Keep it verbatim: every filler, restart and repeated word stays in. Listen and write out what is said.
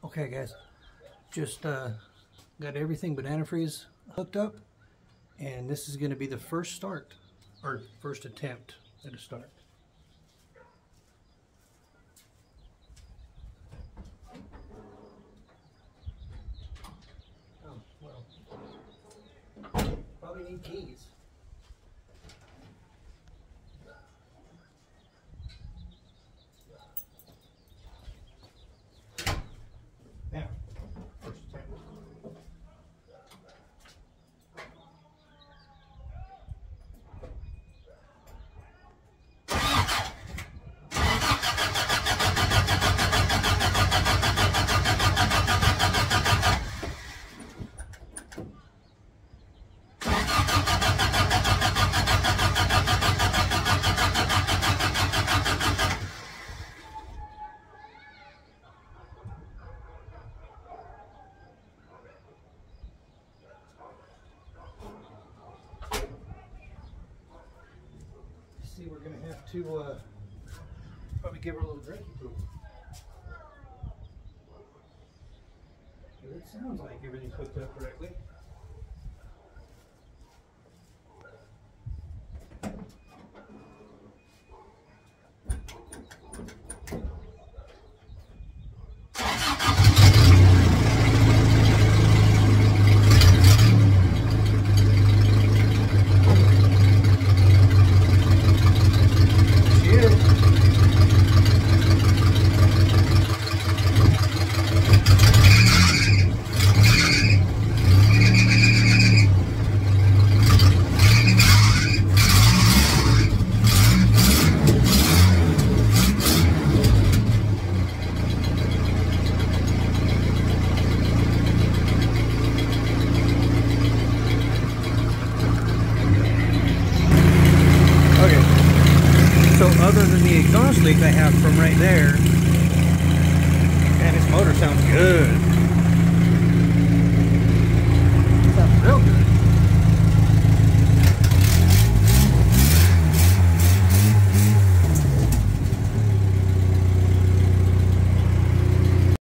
Okay guys, just uh, got everything but antifreeze hooked up, and this is going to be the first start, or first attempt at a start. Oh, well, probably need keys. Now, first attempt. See, we're going to have to uh, probably give her a little drinking pool. It sounds like everything's hooked up correctly. So other than the exhaust leak I have from right there,